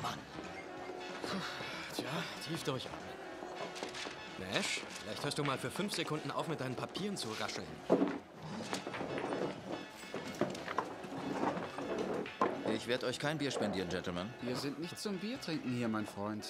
Mann. Tja, tief durchatmen. Nash, vielleicht hörst du mal für 5 Sekunden auf, mit deinen Papieren zu rascheln. Ich werde euch kein Bier spendieren, Gentlemen. Wir sind nicht zum Bier trinken hier, mein Freund.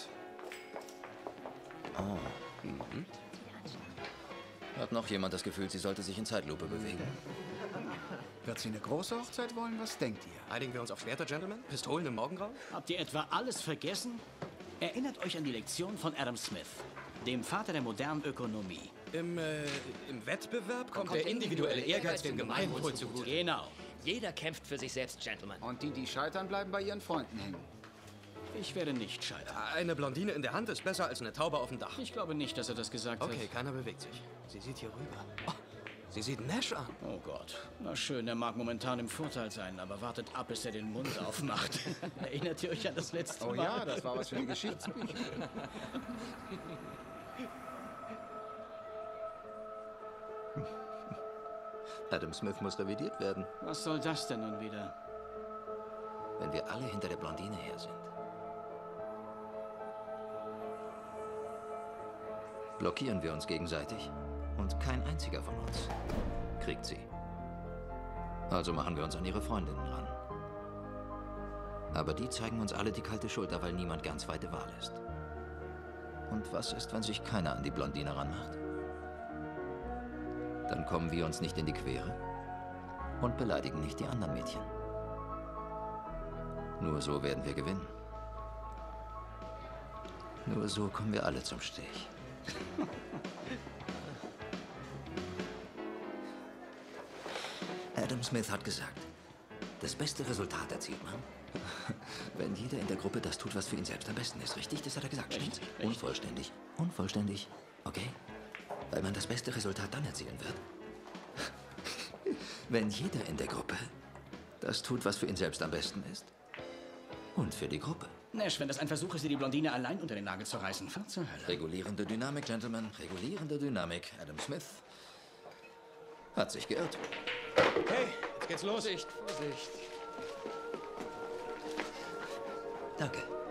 Oh. Mhm. Hat noch jemand das Gefühl, sie sollte sich in Zeitlupe bewegen? Wird sie eine große Hochzeit wollen? Was denkt ihr? Einigen wir uns auf Schwerter, Gentlemen? Pistolen im Morgengrauen? Habt ihr etwa alles vergessen? Erinnert euch an die Lektion von Adam Smith, dem Vater der modernen Ökonomie. Im Wettbewerb kommt der individuelle Ehrgeiz dem Gemeinwohl zugute. Genau. Jeder kämpft für sich selbst, Gentlemen. Und die scheitern, bleiben bei ihren Freunden hängen. Ich werde nicht scheitern. Eine Blondine in der Hand ist besser als eine Taube auf dem Dach. Ich glaube nicht, dass er das gesagt hat. Okay, keiner bewegt sich. Sie sieht hier rüber. Oh, sie sieht Nash an. Oh Gott. Na schön, er mag momentan im Vorteil sein, aber wartet ab, bis er den Mund aufmacht. Erinnert ihr euch an das letzte Mal? Oh ja, das war was für die Geschichtsbücher. Adam Smith muss revidiert werden, Was soll das denn nun wieder? wenn wir alle hinter der Blondine her sind. Blockieren wir uns gegenseitig und kein einziger von uns kriegt sie. Also machen wir uns an ihre Freundinnen ran. Aber die zeigen uns alle die kalte Schulter, weil niemand gern zweite Wahl ist. Und was ist, wenn sich keiner an die Blondine ranmacht? Dann kommen wir uns nicht in die Quere und beleidigen nicht die anderen Mädchen. Nur so werden wir gewinnen. Nur so kommen wir alle zum Stich. Adam Smith hat gesagt, das beste Resultat erzielt man, wenn jeder in der Gruppe das tut, was für ihn selbst am besten ist. Richtig? Das hat er gesagt, stimmt's? Unvollständig. Unvollständig. Okay? Weil man das beste Resultat dann erzielen wird, wenn jeder in der Gruppe das tut, was für ihn selbst am besten ist. Und für die Gruppe. Nash, wenn das ein Versuch ist, dir die Blondine allein unter den Nagel zu reißen, fahr zur Hölle. Regulierende Dynamik, Gentlemen. Regulierende Dynamik. Adam Smith hat sich geirrt. Okay, jetzt geht's los. Vorsicht, Vorsicht. Danke.